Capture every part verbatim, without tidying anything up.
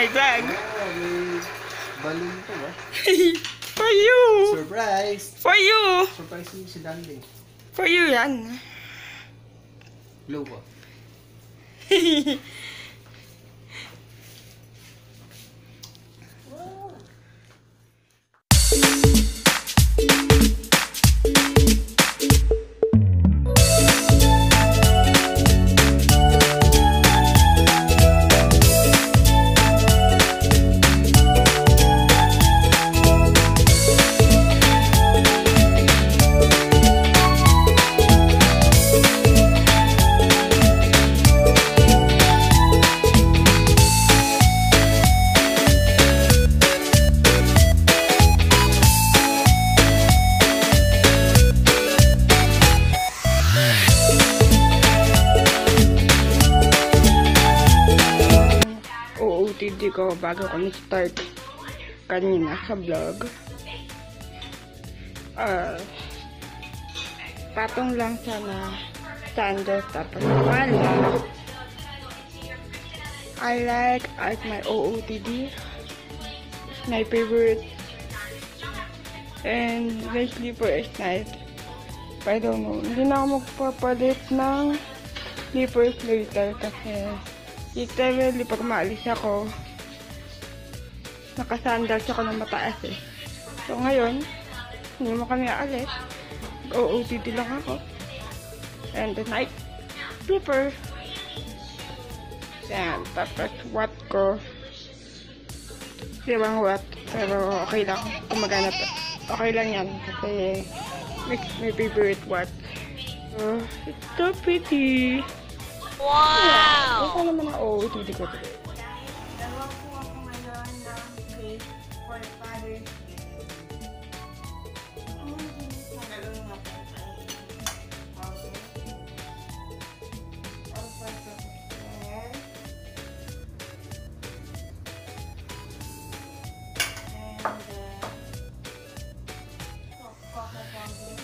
my vlog. Oh, may balloon to ba? For you. Surprise! For you. Surprise mo si Dandy. For you yan. Glow ko. Hindi ko bago ko nag-start kanina sa vlog. Uh, patong lang sana sandals tapos wala. I like at my O O T D. It's my favorite. And the slipper is nice. I don't know. Hindi na ako magpapalit ng slippers later kasi literally pag maalis ako nakasandals ako ng mataas eh. So ngayon, hindi mo kami aalis. O O T D lang ako. And the night slipper. Yan. Tapos what ko. Di bang what? Pero okay lang. Kumagana pa. Okay lang yan. Kasi it's my favorite what. So, it's so pretty. Wow! Ito naman ang O O T D ko today. Dalawa po ako ngayon ng cake for Father's Day. Nagalo nga po tayo. Okay. All sorts of hair. And uh, coconut powder.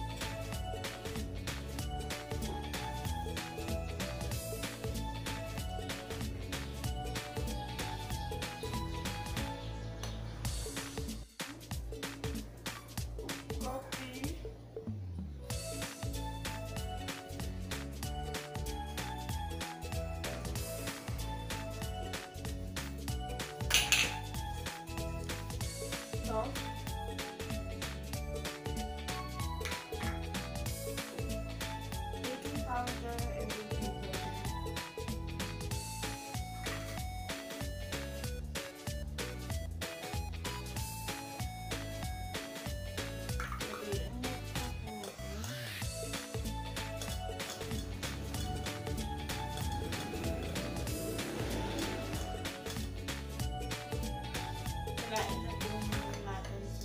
Baking powder and baking soda. Okay, ang next natin Kalain na po natin si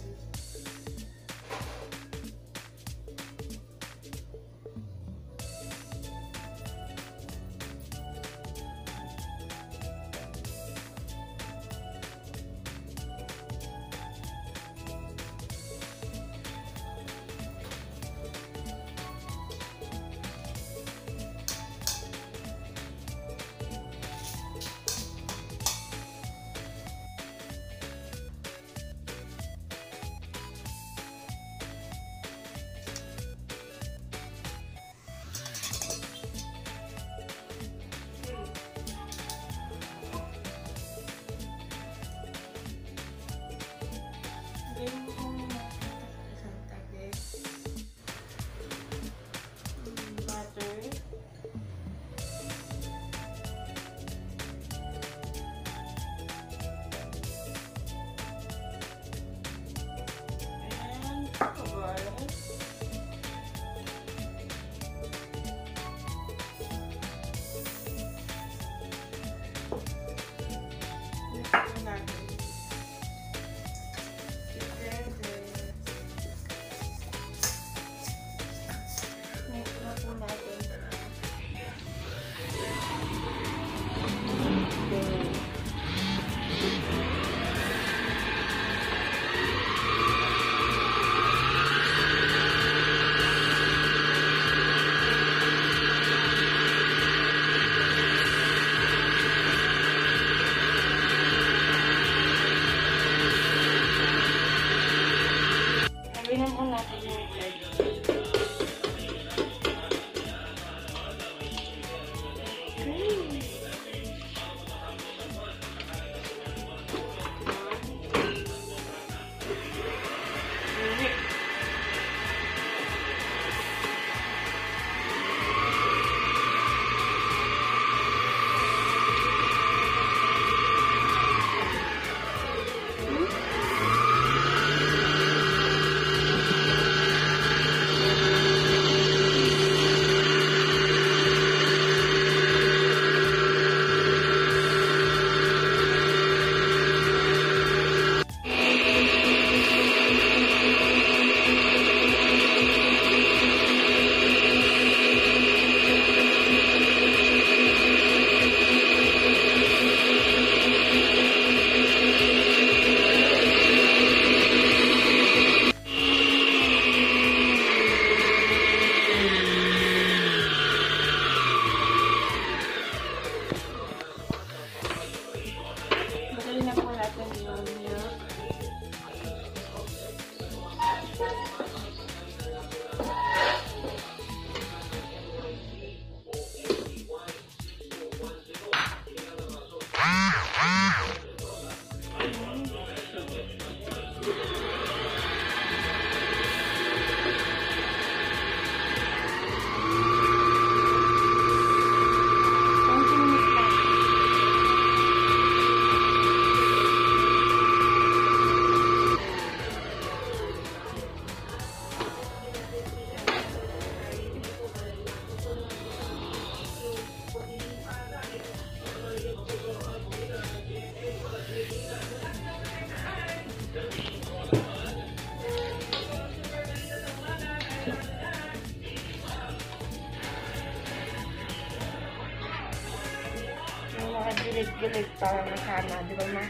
Gilit-gilit para masama, di ba ma?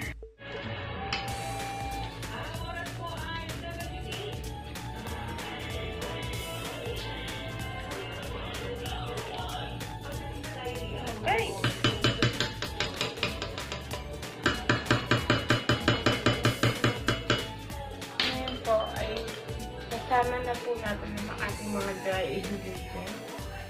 Okay. Ngayon po ay kasama na po natin ang ating mga dry ingredients.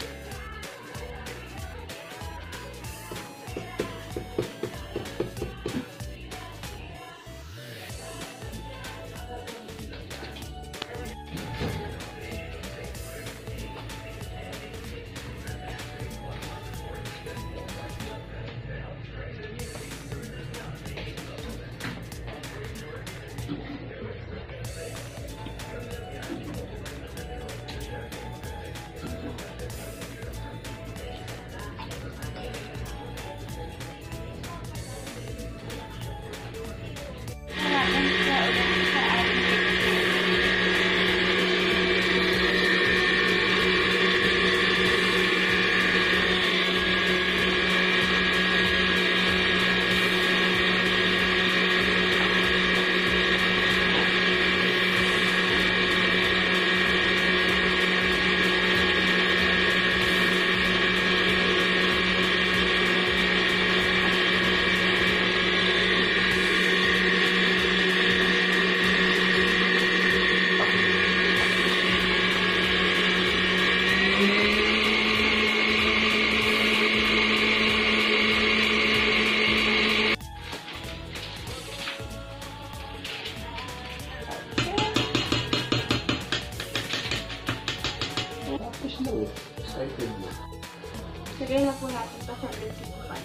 Lagay na po natin ito sa electric pan.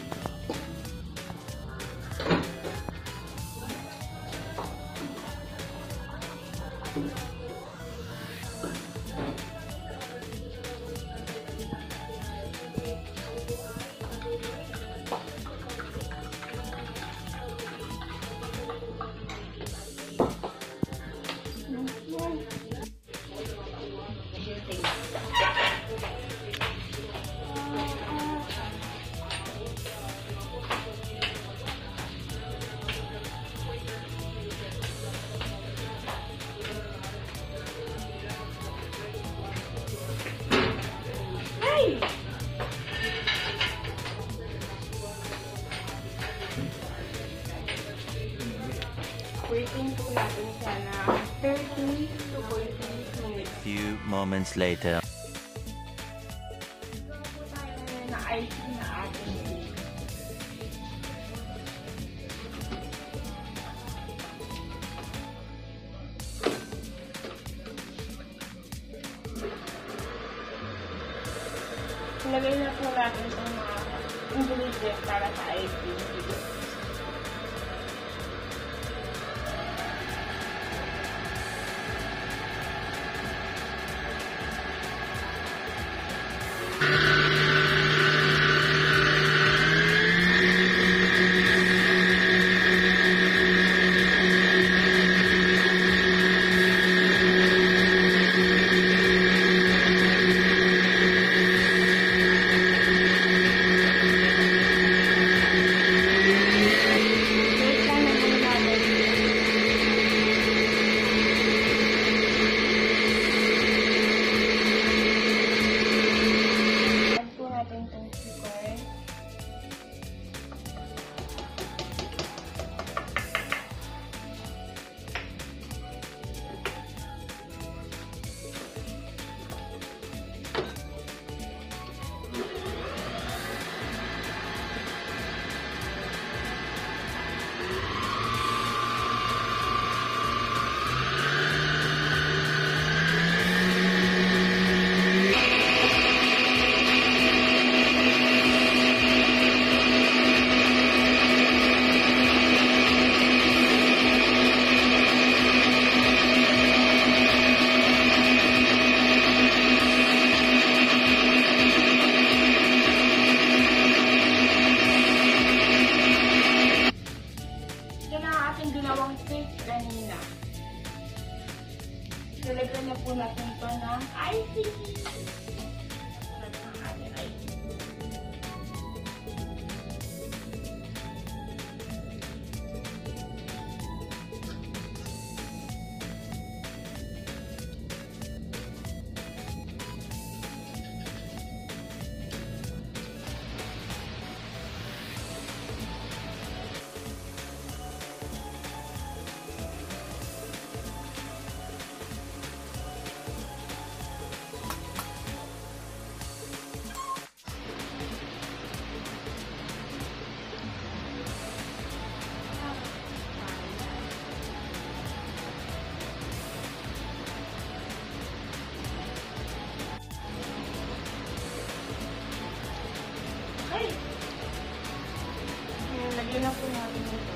Waiting po natin siya na thirty to forty minutes. Few moments later. Ito po tayo na ice na ating cake. Ilagay na po natin itong mga ingredients para sa ice cream. po natin ito ng icing. Natin ang ating icing. Okay. Ayan, lagyan na po natin ito.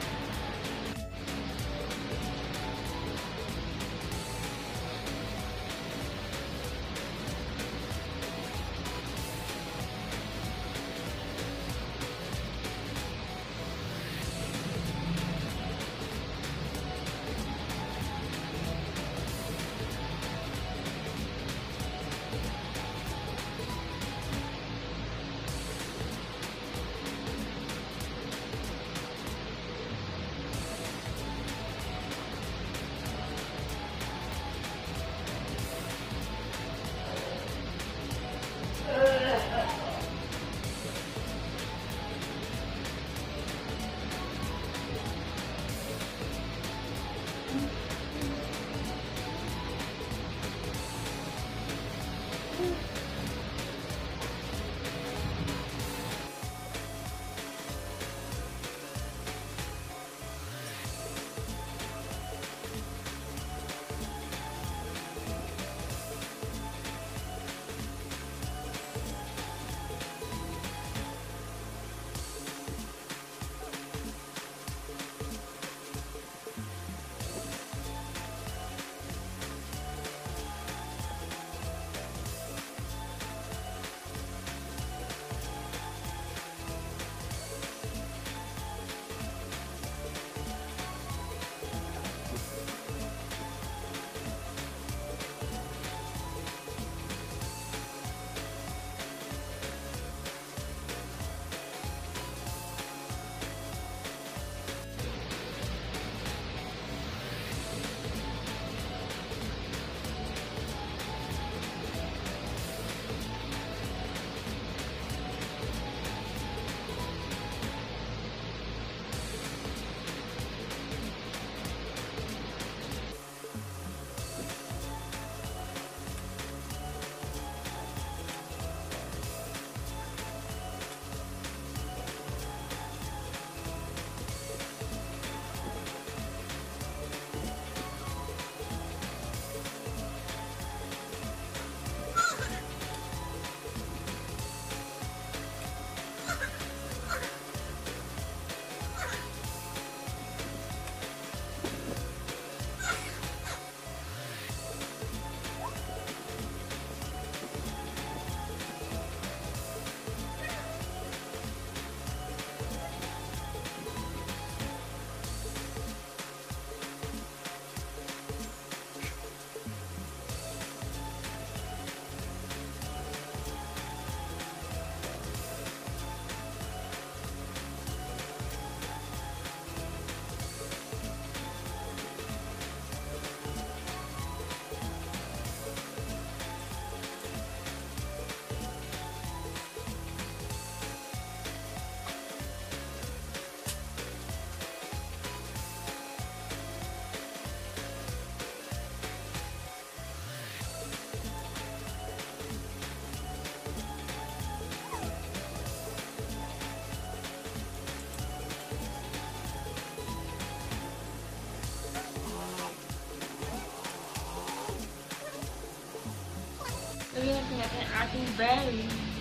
Lagyan natin natin ang ating berry.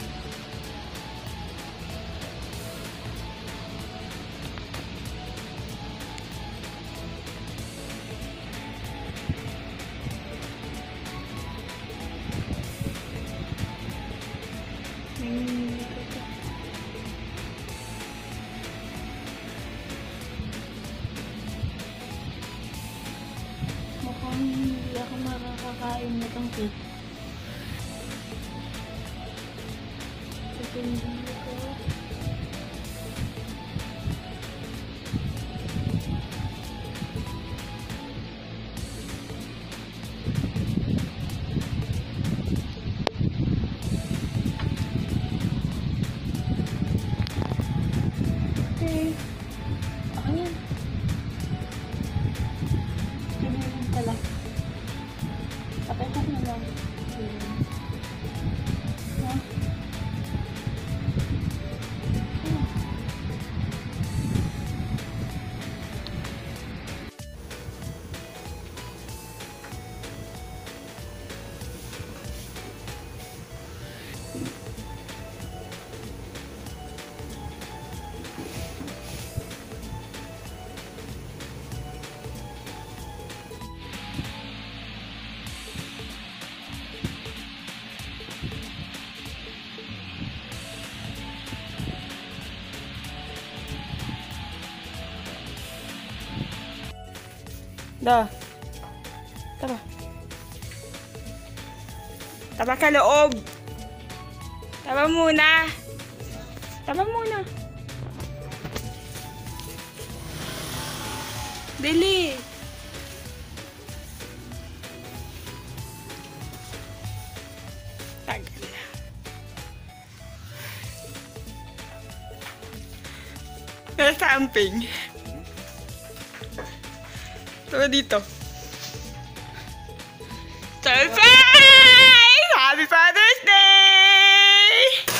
Hmm. Mukhang hindi ako maraka kakain na tong cake. Ito yung ko. Okay. Ayan. Ganyan pala. Patay ko na lang. Ha? Da. Tara. Tara ka loob. Tara muna. Tara muna. Dili. Tagal. Nasamping. Tara dito. Surprise! Happy Father's Day!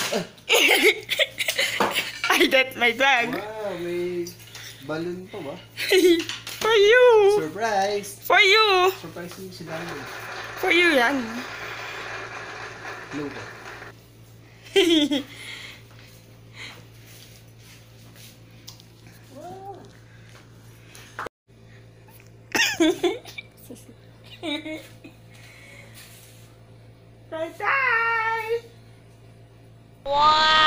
I got my bag. Wow, may balloon pa ba? For you. Surprise! For you. Surprise mo si Dandy. For you yan. Blue ba? Surprise! Wow!